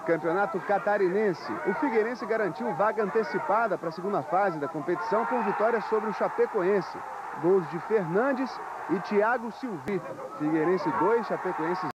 Campeonato Catarinense. O Figueirense garantiu vaga antecipada para a segunda fase da competição com vitória sobre o Chapecoense. Gols de Fernandes e Thiago Silvi. Figueirense 2, Chapecoense